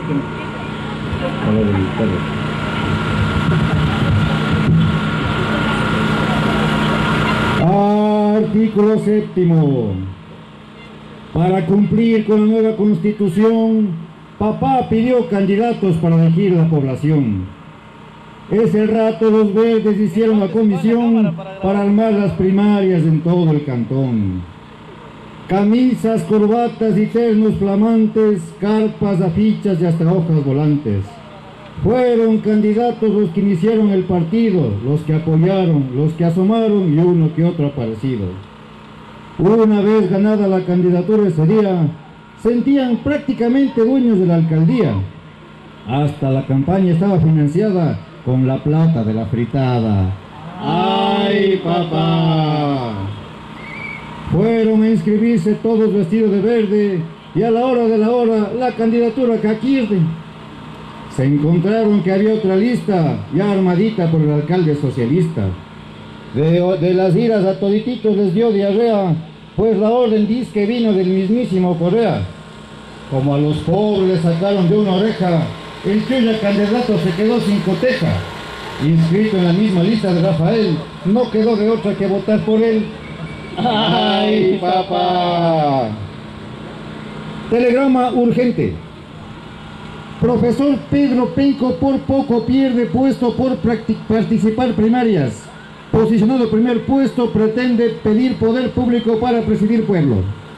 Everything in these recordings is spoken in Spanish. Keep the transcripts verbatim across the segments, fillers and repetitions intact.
Artículo séptimo. Para cumplir con la nueva Constitución, papá pidió candidatos para elegir la población. Ese rato los verdes hicieron la comisión para armar las primarias en todo el cantón. Camisas, corbatas y ternos flamantes, carpas, afichas y hasta hojas volantes. Fueron candidatos los que iniciaron el partido, los que apoyaron, los que asomaron y uno que otro aparecido. Una vez ganada la candidatura ese día, sentían prácticamente dueños de la alcaldía. Hasta la campaña estaba financiada con la plata de la fritada. ¡Ay, papá! Fueron a inscribirse todos vestidos de verde y a la hora de la hora la candidatura caquirde. Se encontraron que había otra lista ya armadita por el alcalde socialista. De, de las iras a todititos les dio diarrea, pues la orden dice que vino del mismísimo Correa. Como a los pobres les sacaron de una oreja, el cuyo candidato se quedó sin coteja. Inscrito en la misma lista de Rafael, no quedó de otra que votar por él. ¡Ay, papá! Telegrama urgente. Profesor Pedro Penco por poco pierde puesto por participar primarias. Posicionado primer puesto, pretende pedir poder público para presidir pueblo.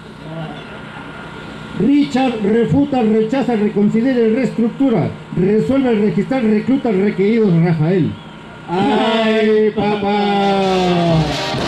Richard refuta, rechaza, reconsidera y reestructura. Resuelve registrar, recluta requeridos Rafael. ¡Ay, papá!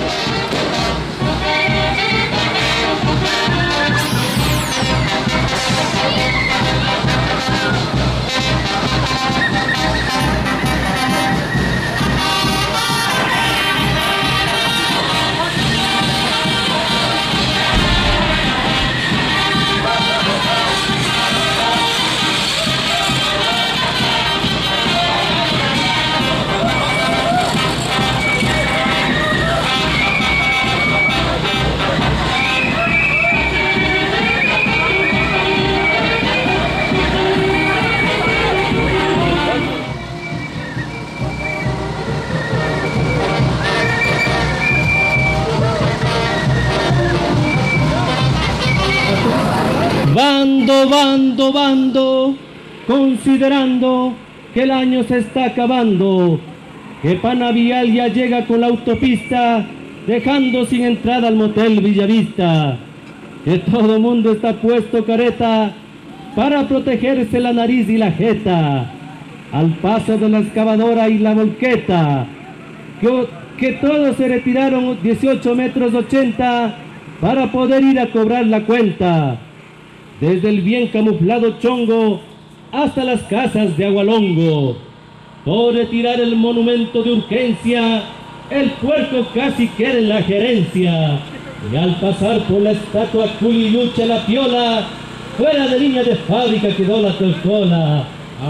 Bando, bando, bando, considerando que el año se está acabando, que Panavial ya llega con la autopista, dejando sin entrada al motel Villavista, que todo mundo está puesto careta para protegerse la nariz y la jeta, al paso de la excavadora y la volqueta, que, que todos se retiraron dieciocho metros ochenta para poder ir a cobrar la cuenta. Desde el bien camuflado Chongo hasta las casas de Agualongo, por retirar el monumento de urgencia, el puerco casi queda en la gerencia, y al pasar por la estatua Culilucha la piola, fuera de línea de fábrica quedó la torcola.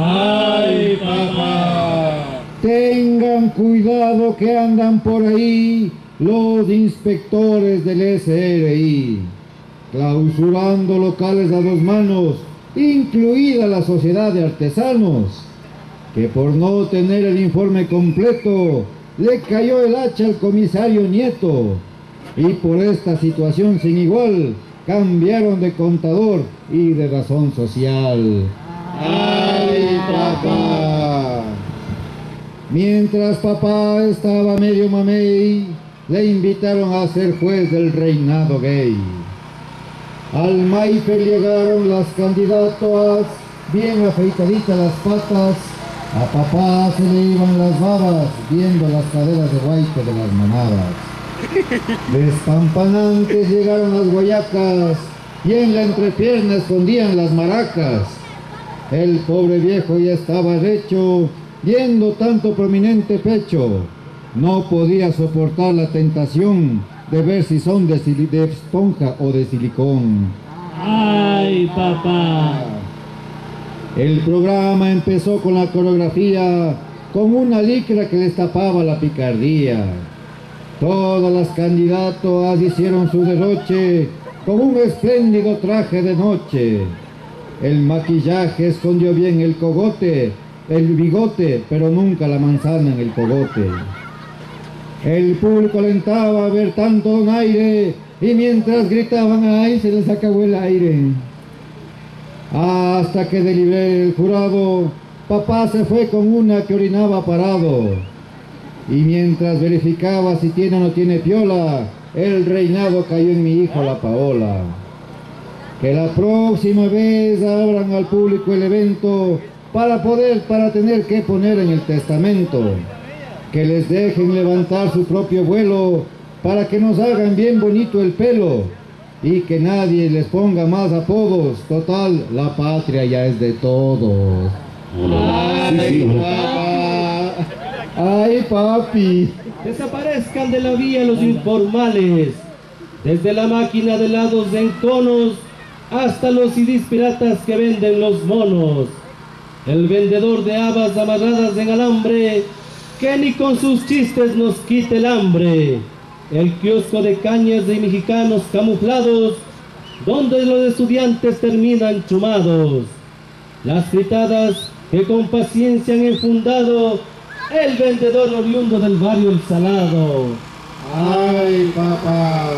¡Ay, papá! Tengan cuidado que andan por ahí los inspectores del S R I. Clausurando locales a dos manos, incluida la sociedad de artesanos, que por no tener el informe completo, le cayó el hacha al comisario Nieto, y por esta situación sin igual, cambiaron de contador y de razón social. ¡Ay, papá! Mientras papá estaba medio mamey, le invitaron a ser juez del reinado gay. Al Maife llegaron las candidatas, bien afeitaditas las patas, a papá se le iban las babas, viendo las caderas de guaite de las manadas. Despampanantes llegaron las guayacas, y en la entrepierna escondían las maracas. El pobre viejo ya estaba recho, viendo tanto prominente pecho, no podía soportar la tentación de ver si son de, de esponja o de silicón. ¡Ay, papá! El programa empezó con la coreografía, con una licra que les tapaba la picardía. Todas las candidatas hicieron su derroche, con un espléndido traje de noche. El maquillaje escondió bien el cogote, el bigote, pero nunca la manzana en el cogote. El público alentaba a ver tanto donaire, y mientras gritaban, ¡ay, se les acabó el aire! Hasta que deliberé el jurado, papá se fue con una que orinaba parado. Y mientras verificaba si tiene o no tiene piola, el reinado cayó en mi hijo la Paola. Que la próxima vez abran al público el evento para poder, para tener que poner en el testamento. Que les dejen levantar su propio vuelo para que nos hagan bien bonito el pelo. Y que nadie les ponga más apodos. Total, la patria ya es de todos. ¡Ay, papá! ¡Ay, papi! Desaparezcan de la vía los informales, desde la máquina de helados en conos hasta los C Ds piratas que venden los monos. El vendedor de habas amarradas en alambre, que ni con sus chistes nos quite el hambre. El kiosco de cañas de mexicanos camuflados, donde los estudiantes terminan chumados. Las fritadas que con paciencia han enfundado el vendedor oriundo del barrio El Salado. ¡Ay, papá!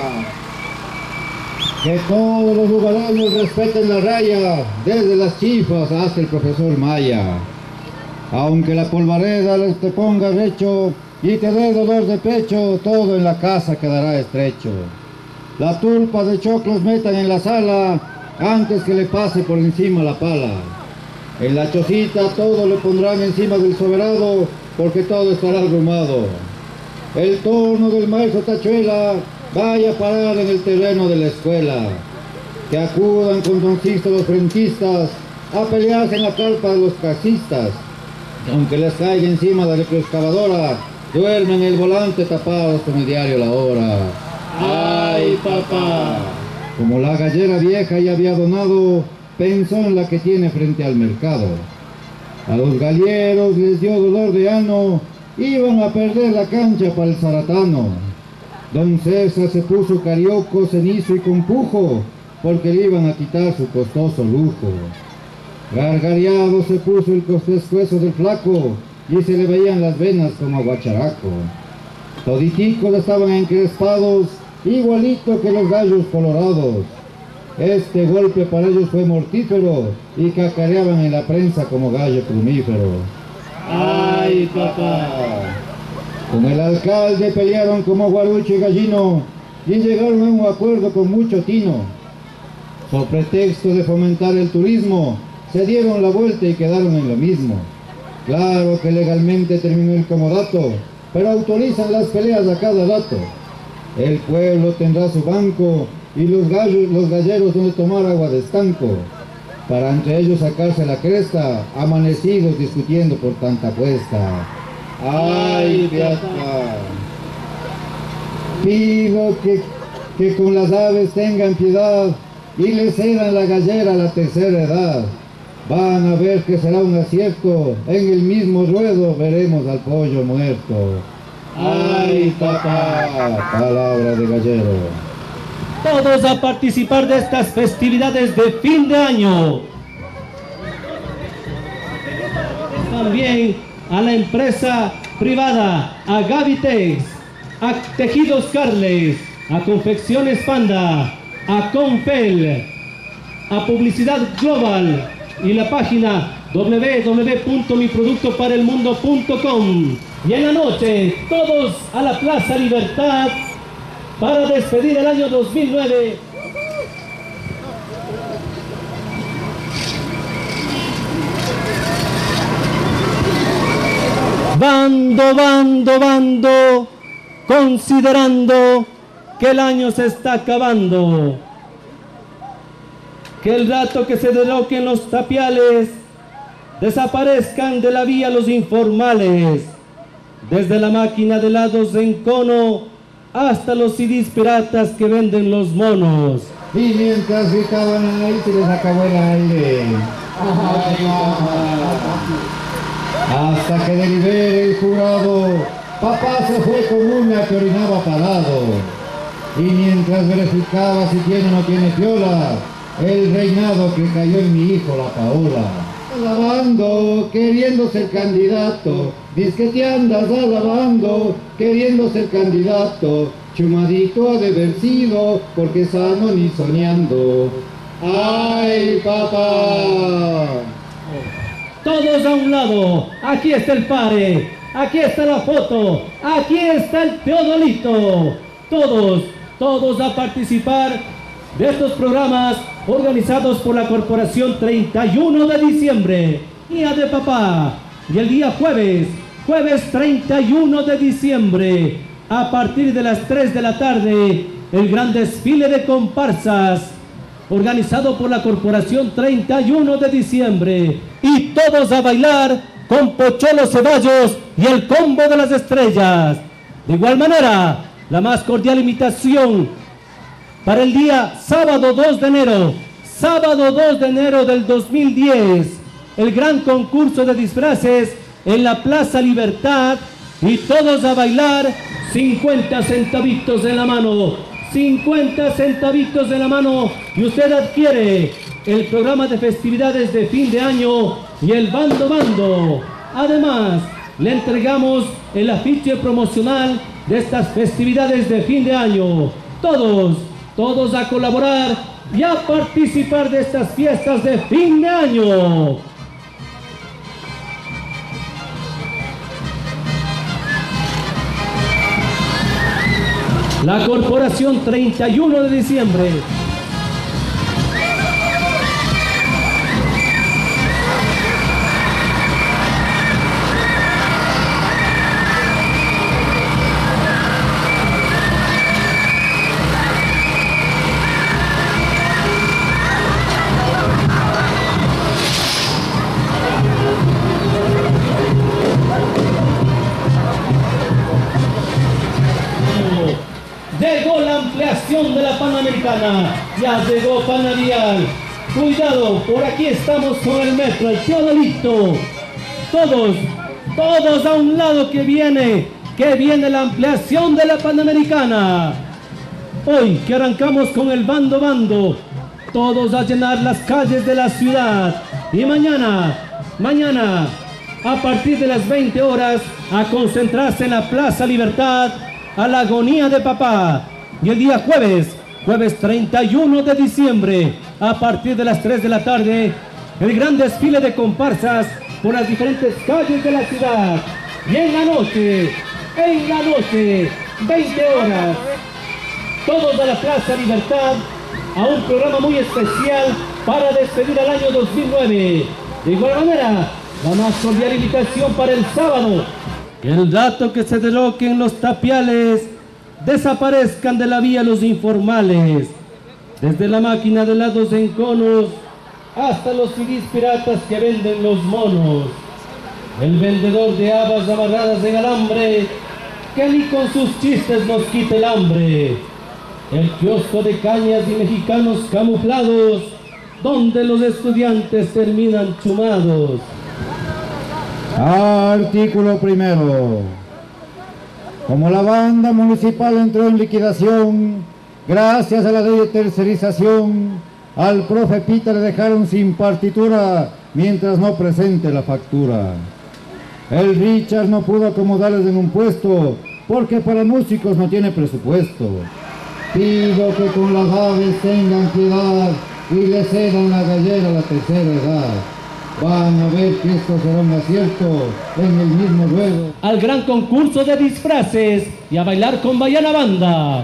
Que todos los lugareños respeten la raya, desde las chifas hasta el profesor Maya. Aunque la polvareda les te ponga recho y te dé dolor de pecho, todo en la casa quedará estrecho. La tulpa de choclos metan en la sala antes que le pase por encima la pala. En la chocita todo le pondrán encima del soberano, porque todo estará arrumado. El torno del maestro Tachuela vaya a parar en el terreno de la escuela. Que acudan con don Sisto los frentistas a pelearse en la carpa de los casistas. Aunque les caiga encima la retroexcavadora, duermen el volante tapados con el diario La Hora. ¡Ay, papá! Como la gallera vieja ya había donado, pensó en la que tiene frente al mercado. A los galleros les dio dolor de ano, iban a perder la cancha para el zaratano. Don César se puso carioco, cenizo y con pujo, porque le iban a quitar su costoso lujo. Gargareado se puso el pescuezo del flaco, y se le veían las venas como guacharaco. Toditicos estaban encrespados, igualito que los gallos colorados. Este golpe para ellos fue mortífero, y cacareaban en la prensa como gallo plumífero. ¡Ay, papá! Con el alcalde pelearon como guarucho y gallino, y llegaron a un acuerdo con mucho tino. Por pretexto de fomentar el turismo, se dieron la vuelta y quedaron en lo mismo. Claro que legalmente terminó el comodato, pero autorizan las peleas a cada rato. El pueblo tendrá su banco y los gallos, los galleros donde tomar agua de estanco, para entre ellos sacarse la cresta, amanecidos discutiendo por tanta apuesta. ¡Ay, fiesta! Pido que, que con las aves tengan piedad y les cedan la gallera a la tercera edad. Van a ver que será un acierto, en el mismo ruedo veremos al pollo muerto. ¡Ay, papá! Palabra de gallero. Todos a participar de estas festividades de fin de año. También a la empresa privada, a Gavitex, a Tejidos Carles, a Confecciones Panda, a Confel, a Publicidad Global y la página w w w punto mi producto para el mundo punto com. Y en la noche, todos a la Plaza Libertad para despedir el año dos mil nueve. Bando, bando, bando, considerando que el año se está acabando. Que el rato que se derroquen los tapiales, desaparezcan de la vía los informales. Desde la máquina de helados en cono hasta los C Ds piratas que venden los monos. Y mientras gritaban ahí se les acabó el aire. Ay, hasta que delibere el jurado, papá se fue con una que orinaba parado. Y mientras verificaba si tiene o no tiene piola, el reinado que cayó en mi hijo la Paola. Alabando, queriendo ser candidato, dice que te andas alabando, queriendo ser candidato, chumadito ha de haber sido, porque sano ni soñando. ¡Ay, papá! Todos a un lado, aquí está el padre, aquí está la foto, aquí está el Teodolito. Todos, todos a participar de estos programas organizados por la Corporación treinta y uno de diciembre, Día de Papá. Y el día jueves, jueves treinta y uno de diciembre, a partir de las tres de la tarde, el gran desfile de comparsas organizado por la Corporación treinta y uno de diciembre. Y todos a bailar con Pocholo Ceballos y el Combo de las Estrellas. De igual manera, la más cordial invitación para el día sábado dos de enero, sábado dos de enero del dos mil diez, el gran concurso de disfraces en la Plaza Libertad, y todos a bailar, cincuenta centavitos en la mano, cincuenta centavitos en la mano, y usted adquiere el programa de festividades de fin de año y el Bando Bando. Además, le entregamos el afiche promocional de estas festividades de fin de año. Todos, todos a colaborar y a participar de estas fiestas de fin de año. La Corporación treinta y uno de diciembre. Llegó la ampliación de la Panamericana, ya llegó Panavial. Cuidado, por aquí estamos con el metro, el Teodolito. Todos, todos a un lado que viene, que viene la ampliación de la Panamericana. Hoy que arrancamos con el Bando Bando, todos a llenar las calles de la ciudad. Y mañana, mañana, a partir de las veinte horas, a concentrarse en la Plaza Libertad, a la agonía de papá. Y el día jueves, jueves treinta y uno de diciembre, a partir de las tres de la tarde, el gran desfile de comparsas por las diferentes calles de la ciudad. Y en la noche, en la noche, veinte horas, todos a la Plaza Libertad, a un programa muy especial para despedir al año dos mil nueve. De igual manera, la más cordial invitación para el sábado. El dato que se derroquen los tapiales, desaparezcan de la vía los informales, desde la máquina de helados en conos hasta los C Ds piratas que venden los monos, el vendedor de habas amarradas en alambre, que ni con sus chistes nos quite el hambre, el kiosco de cañas y mexicanos camuflados, donde los estudiantes terminan chumados. Artículo primero. Como la banda municipal entró en liquidación, gracias a la ley de tercerización, al profe Pita le dejaron sin partitura mientras no presente la factura. El Richard no pudo acomodarles en un puesto porque para músicos no tiene presupuesto. Pido que con las aves tengan piedad y le cedan la gallera a la tercera edad. Van a ver que esto será un acierto en el mismo ruedo. Al gran concurso de disfraces y a bailar con Bayana Banda.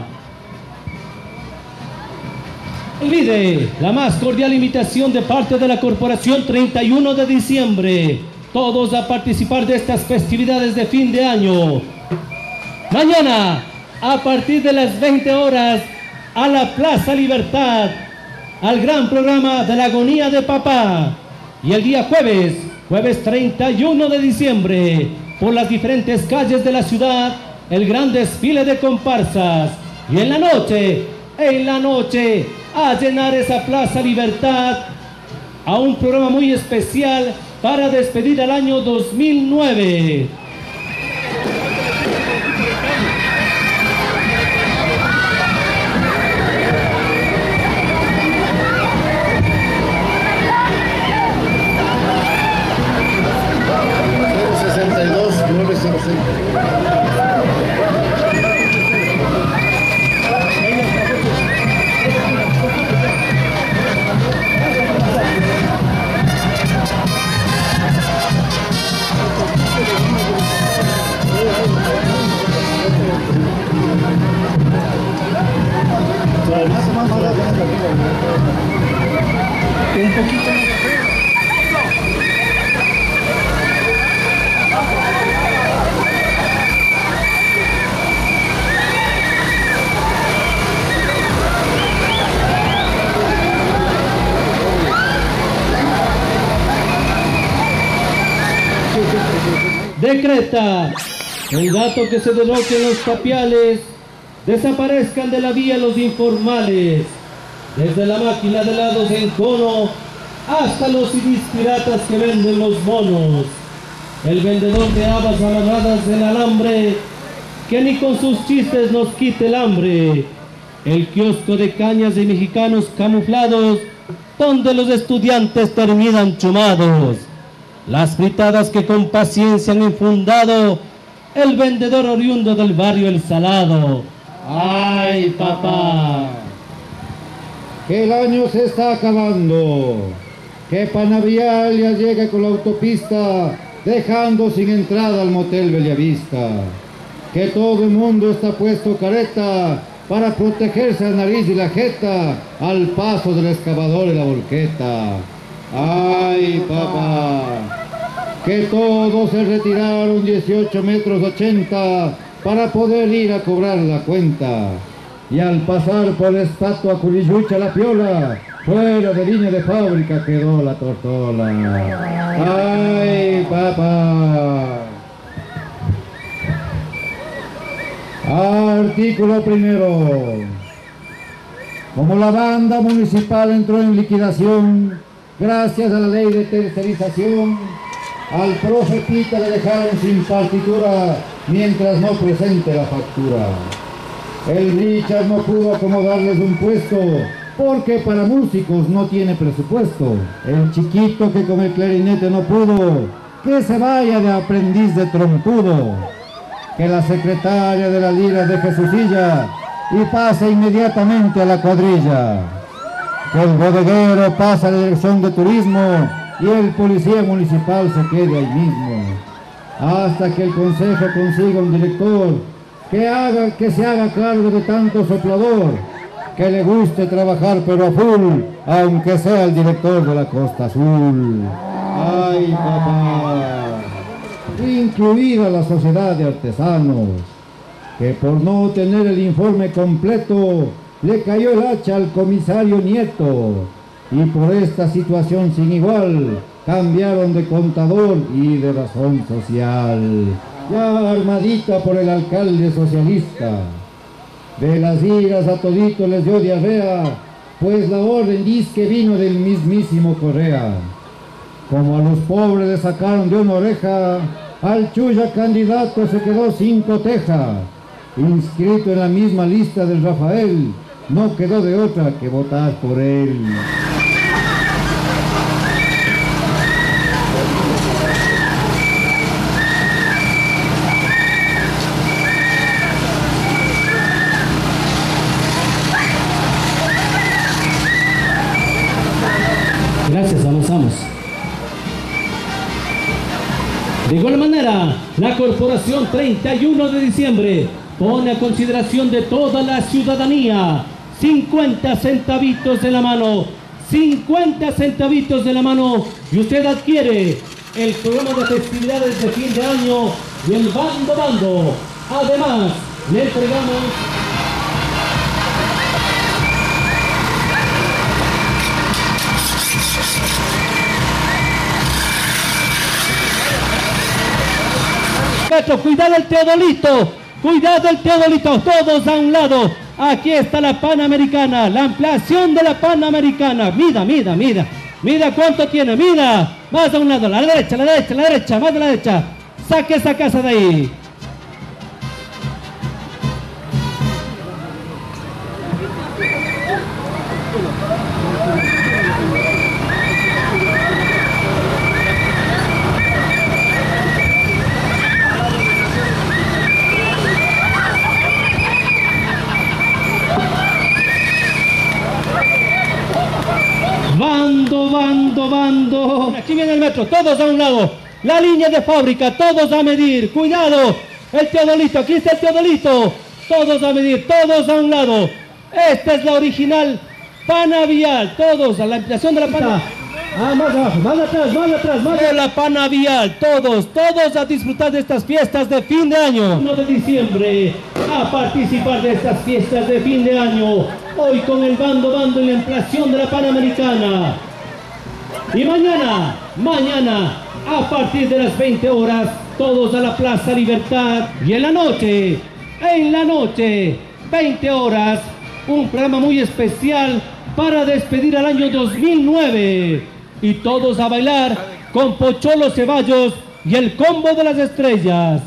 Olvide la más cordial invitación de parte de la Corporación treinta y uno de diciembre. Todos a participar de estas festividades de fin de año. Mañana, a partir de las veinte horas, a la Plaza Libertad, al gran programa de la agonía de papá. Y el día jueves, jueves treinta y uno de diciembre, por las diferentes calles de la ciudad, el gran desfile de comparsas. Y en la noche, en la noche, a llenar esa Plaza Libertad, a un programa muy especial para despedir al año dos mil nueve. Un poquito. Decreta el dato que se derroquen los tapiales, desaparezcan de la vía los informales, desde la máquina de helados en cono hasta los C Ds piratas que venden los monos, el vendedor de habas amarradas en alambre, que ni con sus chistes nos quite el hambre, el kiosco de cañas de mexicanos camuflados, donde los estudiantes terminan chumados, las fritadas que con paciencia han enfundado el vendedor oriundo del barrio El Salado. ¡Ay, papá! Que el año se está acabando, que Panavial ya llega con la autopista, dejando sin entrada al motel Bellavista, que todo el mundo está puesto careta para protegerse la nariz y la jeta al paso del excavador y la volqueta. ¡Ay, papá! Que todos se retiraron dieciocho metros ochenta para poder ir a cobrar la cuenta. Y al pasar por la estatua Curillucha la piola, fuera de línea de fábrica quedó la tortola. ¡Ay, papá! Artículo primero. Como la banda municipal entró en liquidación, gracias a la ley de tercerización, al profe Pita le dejaron sin partitura mientras no presente la factura. El Richard no pudo acomodarles un puesto porque para músicos no tiene presupuesto. El chiquito que con el clarinete no pudo, que se vaya de aprendiz de trompudo. Que la secretaria de la lira deje su silla y pase inmediatamente a la cuadrilla. Que el bodeguero pase a la dirección de turismo y el policía municipal se quede ahí mismo. Hasta que el consejo consiga un director que haga, que se haga cargo de tanto soplador, que le guste trabajar pero a full, aunque sea el director de la Costa Azul. ¡Ay, papá! Incluida la sociedad de artesanos, que por no tener el informe completo, le cayó el hacha al comisario Nieto, y por esta situación sin igual, cambiaron de contador y de razón social. Ya armadita por el alcalde socialista, de las iras a todito les dio diarrea, pues la orden dice que vino del mismísimo Correa. Como a los pobres le sacaron de una oreja, al Chuya candidato se quedó sin coteja. Inscrito en la misma lista del Rafael, no quedó de otra que votar por él. Gracias, avanzamos. De igual manera, la Corporación treinta y uno de diciembre pone a consideración de toda la ciudadanía cincuenta centavitos de la mano, cincuenta centavitos de la mano, y usted adquiere el programa de festividades de fin de año y el Bando Bando. Además, le entregamos cuidado el Teodolito, cuidado el Teodolito, todos a un lado. Aquí está la Panamericana, la ampliación de la Panamericana. Mira, mira, mira, mira cuánto tiene, mira, más a un lado, a la derecha, a la derecha, a la derecha, más a la derecha. Saque esa casa de ahí. metro, todos a un lado. La línea de fábrica, todos a medir. Cuidado, el Teodolito, aquí está el Teodolito. Todos a medir, todos a un lado. Esta es la original pana vial, todos a la ampliación de la pana. Ah, más abajo, más atrás, más atrás, más atrás. La pana vial, todos, todos a disfrutar de estas fiestas de fin de año. uno de diciembre, a participar de estas fiestas de fin de año. Hoy con el bando, bando en la ampliación de la Panamericana. Y mañana, mañana, a partir de las veinte horas, todos a la Plaza Libertad. Y en la noche, en la noche, veinte horas, un programa muy especial para despedir al año dos mil nueve. Y todos a bailar con Pocholo Ceballos y el Combo de las Estrellas.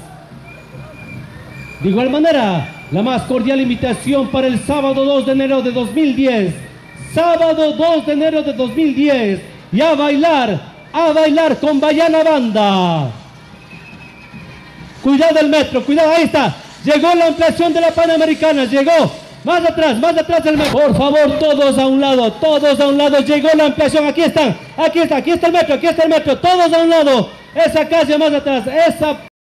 De igual manera, la más cordial invitación para el sábado dos de enero de dos mil diez. Sábado dos de enero de dos mil diez. Y a bailar, a bailar con Bayana Banda. Cuidado el metro, cuidado, ahí está. Llegó la ampliación de la Panamericana, llegó. Más atrás, más atrás del metro. Por favor, todos a un lado, todos a un lado. Llegó la ampliación, aquí están, aquí está, aquí está el metro, aquí está el metro. Todos a un lado. Esa calle más atrás, esa